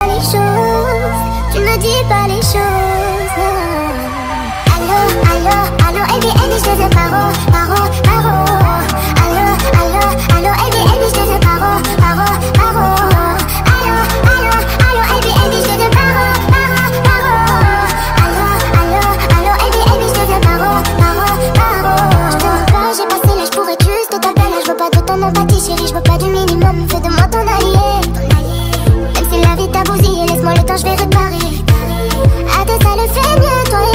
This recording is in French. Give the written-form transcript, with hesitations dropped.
Les choses, tu me dis pas les choses. Allô, allô, allô, Ebi, Ebi, je te veux paro, paro, paro. Allô, allô, allô, Ebi, Ebi, je te veux paro, paro, paro. Allô, allô, allô, Ebi, Ebi, je te veux paro, paro, paro. Allô, allô, allô, Ebi, Ebi, je te veux paro, paro, paro. Je te veux pas, j'ai passé l'âge pour être juste ta belle. Je veux pas de ton empathie, chérie, je veux pas du minimum. Fais de moi ton allié. Si la vie t'a bousillé, laisse-moi le temps, je vais réparer. À deux, ça le fait mieux, toi et